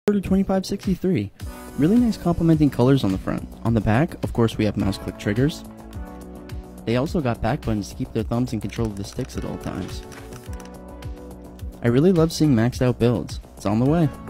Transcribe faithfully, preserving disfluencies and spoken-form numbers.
to twenty-five sixty-three. Really nice complementing colors on the front. On the back, of course, we have mouse click triggers. They also got back buttons to keep their thumbs in control of the sticks at all times. I really love seeing maxed out builds. It's on the way.